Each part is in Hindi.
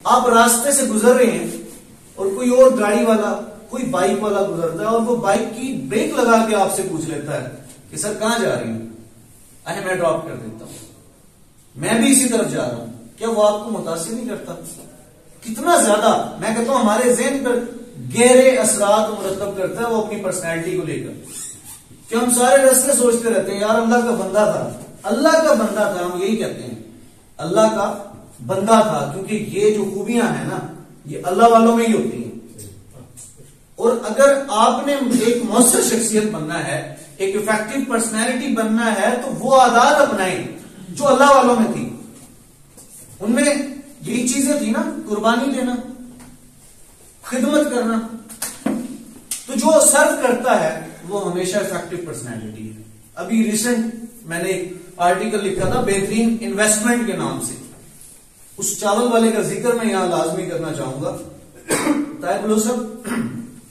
आप रास्ते से गुजर रहे हैं और कोई और गाड़ी वाला, कोई बाइक वाला गुजरता है और वो बाइक की ब्रेक लगा के आपसे पूछ लेता है कि सर कहां जा रही हूं? अरे मैं ड्रॉप कर देता हूं, मैं भी इसी तरफ जा रहा हूं। क्या वो आपको मुतासिर नहीं करता? कितना ज्यादा मैं कहता हूं हमारे ज़हन पर गहरे असरात मुरतब करता है वो अपनी पर्सनैलिटी को लेकर, कि हम सारे रास्ते सोचते रहते हैं यार अल्लाह का बंदा था, अल्लाह का बंदा था। हम यही कहते हैं अल्लाह का बंदा था, क्योंकि ये जो खूबियां हैं ना ये अल्लाह वालों में ही होती हैं। और अगर आपने एक मौसर शख्सियत बनना है, एक इफेक्टिव पर्सनैलिटी बनना है, तो वो आदत अपनाएं जो अल्लाह वालों में थी। उनमें यही चीजें थी ना, कुर्बानी देना, खिदमत करना। तो जो सर्व करता है वो हमेशा इफेक्टिव पर्सनैलिटी है। अभी रिसेंट मैंने एक आर्टिकल लिखा था बेहतरीन इन्वेस्टमेंट के नाम से, उस चावल वाले का जिक्र मैं यहां लाजमी करना चाहूंगा। ताइबुल साहब,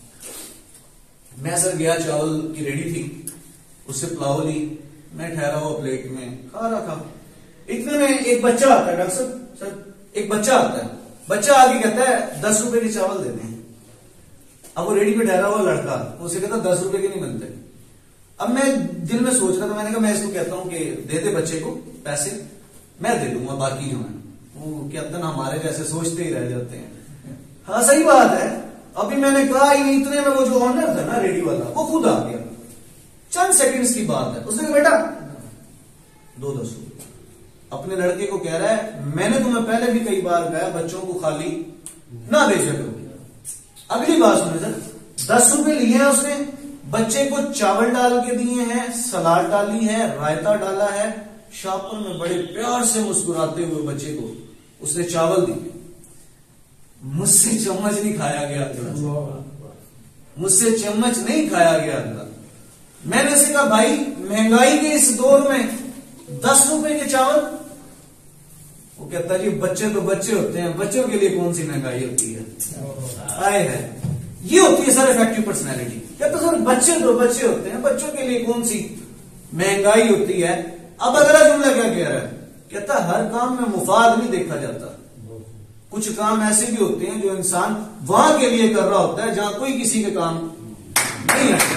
मैं सर गया, चावल की रेडी थी, उससे पुलाव ली, मैं ठहरा हुआ प्लेट में खा रहा था। इतने में एक बच्चा आता है, डॉक्टर साहब सर एक बच्चा आता है, बच्चा आगे कहता है 10 रुपए के चावल देते हैं। अब वो रेडी पे ठहरा हुआ लड़का उसे कहता 10 रुपए के नहीं बनते। अब मैं दिल में सोच रहा था, मैंने कहा मैं इसको कहता हूं कि दे दे बच्चे को पैसे, मैं दे दूंगा, बाकी जो है वो कहते ना हमारे जैसे सोचते ही रह जाते हैं। हाँ सही बात है। अभी मैंने कहा ही नहीं, इतने में वो जो ऑनर था ना रेडी वाला वो खुद आ गया, चंद सेकंड्स की बात है। उसने कहा बेटा 2-10 रुपए। अपने लड़के को कह रहा है मैंने तुम्हें पहले भी कई बार कहा बच्चों को खाली ना भेजा करो। अगली बात सुने सर, 10 रुपए लिए हैं उसने, बच्चे को चावल डाल के दिए हैं, सलाद डाली है, रायता डाला है, शॉपर में बड़े प्यार से मुस्कुराते हुए बच्चे को उसने चावल दिए। मुझसे चम्मच नहीं खाया गया, मुझसे चम्मच नहीं खाया गया। मैंने उसे कहा भाई महंगाई के इस दौर में 10 रुपए के चावल। वो कहता जी बच्चे तो बच्चे होते हैं, बच्चों के लिए कौन सी महंगाई होती है? आए है, ये होती है सर इफेक्टिव पर्सनैलिटी। कहता सर बच्चे तो बच्चे होते हैं, बच्चों के लिए कौन सी महंगाई होती है। अब अगला जुमला क्या कह रहा है? कहता हर काम में मुफाद नहीं देखा जाता, कुछ काम ऐसे भी होते हैं जो इंसान वहां के लिए कर रहा होता है जहां कोई किसी के काम नहीं आता।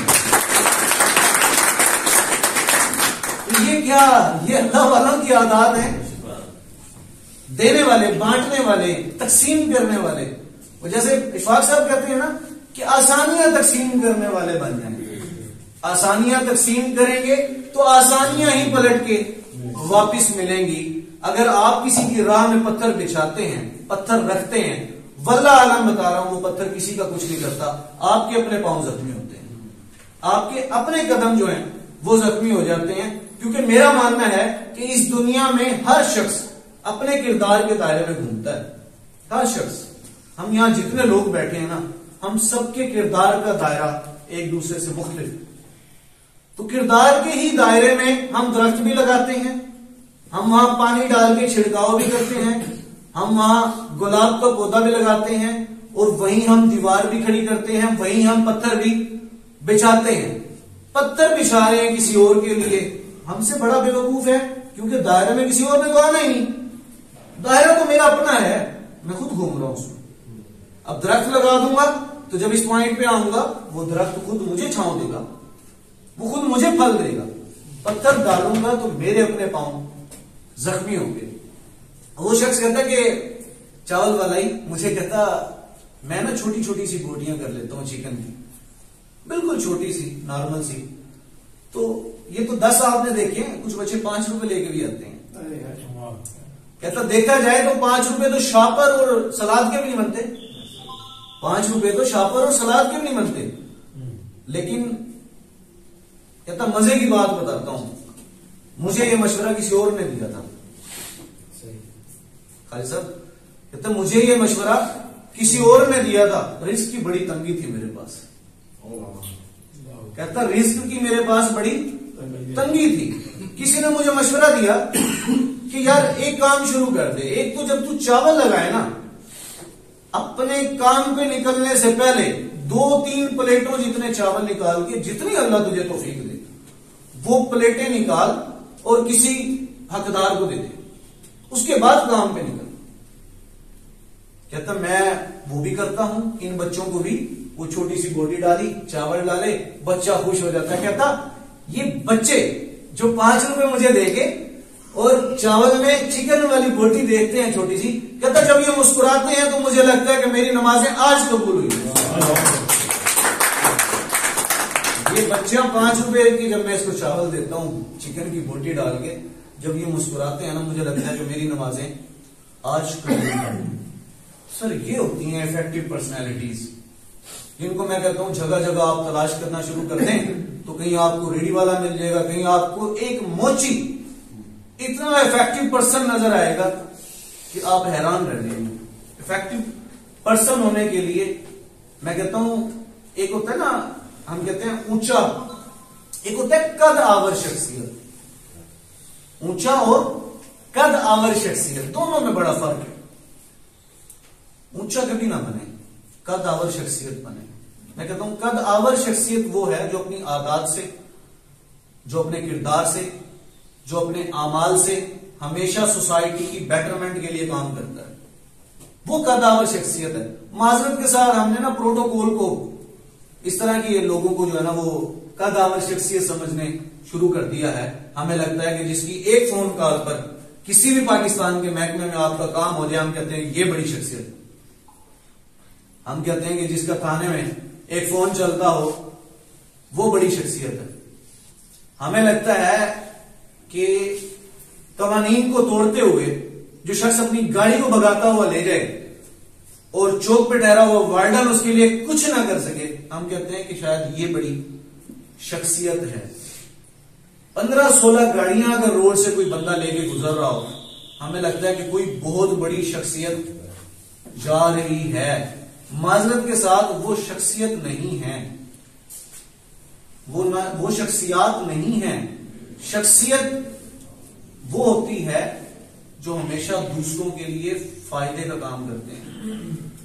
तो ये क्या, ये अल्लाह वालों की आदत है, देने वाले, बांटने वाले, तकसीम करने वाले। और जैसे इशफाक साहब कहते हैं ना कि आसानियां तकसीम करने वाले बन जाएंगे। आसानियां तकसीम करेंगे तो आसानियां ही पलट के वापिस मिलेंगी। अगर आप किसी की राह में पत्थर बिछाते हैं, पत्थर रखते हैं, वल्लाह आलम बता रहा हूं वो पत्थर किसी का कुछ नहीं करता, आपके अपने पांव जख्मी होते हैं, आपके अपने कदम जो हैं वो जख्मी हो जाते हैं। क्योंकि मेरा मानना है कि इस दुनिया में हर शख्स अपने किरदार के दायरे में घूमता है, हर शख्स। हम यहां जितने लोग बैठे हैं ना, हम सबके किरदार का दायरा एक दूसरे से मुख्तलिफ। तो किरदार के ही दायरे में हम दरख्त भी लगाते हैं, हम वहां पानी डाल के छिड़काव भी करते हैं, हम वहां गुलाब का पौधा भी लगाते हैं, और वहीं हम दीवार भी खड़ी करते हैं, वहीं हम पत्थर भी बिछाते हैं। पत्थर बिछा रहे हैं किसी और के लिए, हमसे बड़ा बेवकूफ है, क्योंकि दायरे में किसी और ने तो आना ही नहीं। दायरा तो मेरा अपना है, मैं खुद घूम रहा हूं उसमें। अब दरख्त लगा दूंगा तो जब इस पॉइंट पे आऊंगा वो दरख्त खुद मुझे छांव देगा, वो खुद मुझे फल देगा। पत्थर डालूंगा तो मेरे अपने पांव जख्मी होंगे। वो शख्स कहता कि चावल वाला ही मुझे कहता मैं ना छोटी छोटी सी बोटियां कर लेता हूं चिकन की, बिल्कुल छोटी सी, नॉर्मल सी। तो ये तो 10 आपने देखे हैं, कुछ बच्चे 5 रुपए लेके भी आते हैं। कहता देखा जाए तो 5 रुपए तो शापर और सलाद के भी नहीं बनते, 5 रुपए तो शापर और सलाद के भी नहीं बनते। लेकिन कहता मजे की बात बताता हूं, मुझे ये मशवरा किसी और ने दिया था। खालिद साहब कहता मुझे ये मशवरा किसी और ने दिया था, रिस्क की बड़ी तंगी थी मेरे पास। कहता रिस्क की मेरे पास बड़ी तंगी थी, किसी ने मुझे मशवरा दिया कि यार एक काम शुरू कर दे। एक तो जब तू चावल लगाए ना, अपने काम पे निकलने से पहले 2-3 प्लेटों जितने चावल निकाल के, जितनी अल्लाह तुझे तौफीक दे, वो प्लेटें निकाल और किसी हकदार को दे दे, उसके बाद काम पे निकल। कहता मैं वो भी करता हूं, इन बच्चों को भी, वो छोटी सी बोटी डाली, चावल डाले, बच्चा खुश हो जाता है। कहता ये बच्चे जो 5 रुपए मुझे देके और चावल में चिकन वाली बोटी देखते हैं छोटी सी, कहता जब ये मुस्कुराते हैं तो मुझे लगता है कि मेरी नमाजें आज कबूल हुई। ये बच्चा 5 रुपए की जब मैं इसको चावल देता हूं चिकन की बोटी डाल के, जब ये मुस्कुराते हैं ना, मुझे लगता है कि मेरी नमाजें आज कबूल हुई। सर ये होती हैं इफेक्टिव पर्सनैलिटीज, जिनको मैं कहता हूं जगह जगह आप तलाश करना शुरू कर दें तो कहीं आपको रेडी वाला मिल जाएगा, कहीं आपको एक मोची इतना इफेक्टिव पर्सन नजर आएगा कि आप हैरान रह जाएंगे। इफेक्टिव पर्सन होने के लिए मैं कहता हूं, एक होता है ना, हम कहते हैं ऊंचा, एक होता है कद आवर शख्सियत। ऊंचा और कद आवर शख्सियत, दोनों में बड़ा फर्क है। ऊंचा कभी ना बने, कद आवर शख्सियत बने। मैं कहता हूं कद आवर शख्सियत वो है जो अपनी आदत से, जो अपने किरदार से, जो अपने आमाल से हमेशा सोसाइटी की बेटरमेंट के लिए काम करता है, वो कद आवर शख्सियत है। माजरत के साथ हमने ना प्रोटोकॉल को, इस तरह के लोगों को जो है ना वो कद आवर शख्सियत समझने शुरू कर दिया है। हमें लगता है कि जिसकी एक फोन कॉल पर किसी भी पाकिस्तान के महकमे में आपका काम हो जाए, हम कहते हैं ये बड़ी शख्सियत। हम कहते हैं कि जिसका थाने में एक फोन चलता हो वो बड़ी शख्सियत है। हमें लगता है कि कवानीन को तोड़ते हुए जो शख्स अपनी गाड़ी को भगाता हुआ ले जाए और चौक पे ठहरा हुआ वार्डन उसके लिए कुछ ना कर सके, हम कहते हैं कि शायद ये बड़ी शख्सियत है। 15-16 गाड़ियां अगर रोड से कोई बंदा लेके गुजर रहा हो, हमें लगता है कि कोई बहुत बड़ी शख्सियत जा रही है। माजरत के साथ वो शख्सियत नहीं है, वो शख्सियात नहीं है। शख्सियत वो होती है जो हमेशा दूसरों के लिए फायदे का काम करते हैं।